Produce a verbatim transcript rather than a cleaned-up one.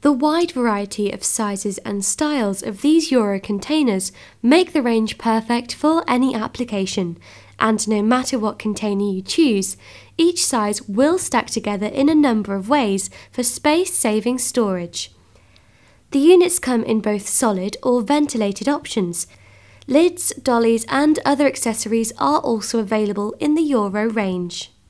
The wide variety of sizes and styles of these Euro containers make the range perfect for any application, and no matter what container you choose, each size will stack together in a number of ways for space-saving storage. The units come in both solid or ventilated options. Lids, dollies and other accessories are also available in the Euro range.